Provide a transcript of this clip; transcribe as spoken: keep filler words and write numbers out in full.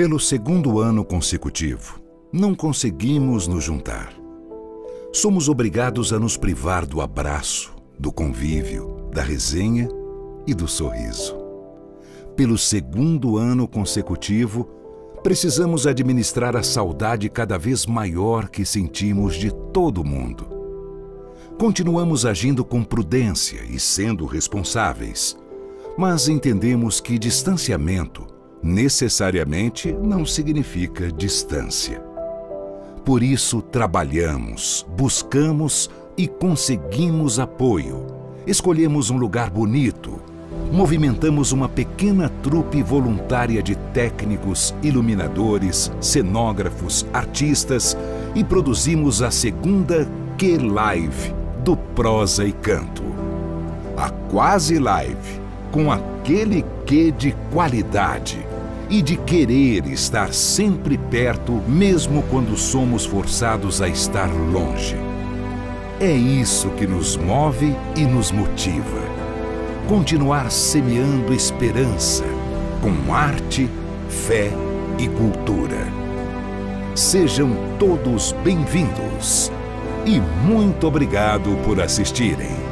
Pelo segundo ano consecutivo, não conseguimos nos juntar. Somos obrigados a nos privar do abraço, do convívio, da resenha e do sorriso. Pelo segundo ano consecutivo, precisamos administrar a saudade cada vez maior que sentimos de todo mundo. Continuamos agindo com prudência e sendo responsáveis, mas entendemos que distanciamento necessariamente não significa distância. Por isso trabalhamos, buscamos e conseguimos apoio. Escolhemos um lugar bonito, movimentamos uma pequena trupe voluntária de técnicos, iluminadores, cenógrafos, artistas e produzimos a segunda Q-Live do Prosa e Canto. A Quase Live, com aquele quê de qualidade e de querer estar sempre perto, mesmo quando somos forçados a estar longe. É isso que nos move e nos motiva. Continuar semeando esperança com arte, fé e cultura. Sejam todos bem-vindos e muito obrigado por assistirem.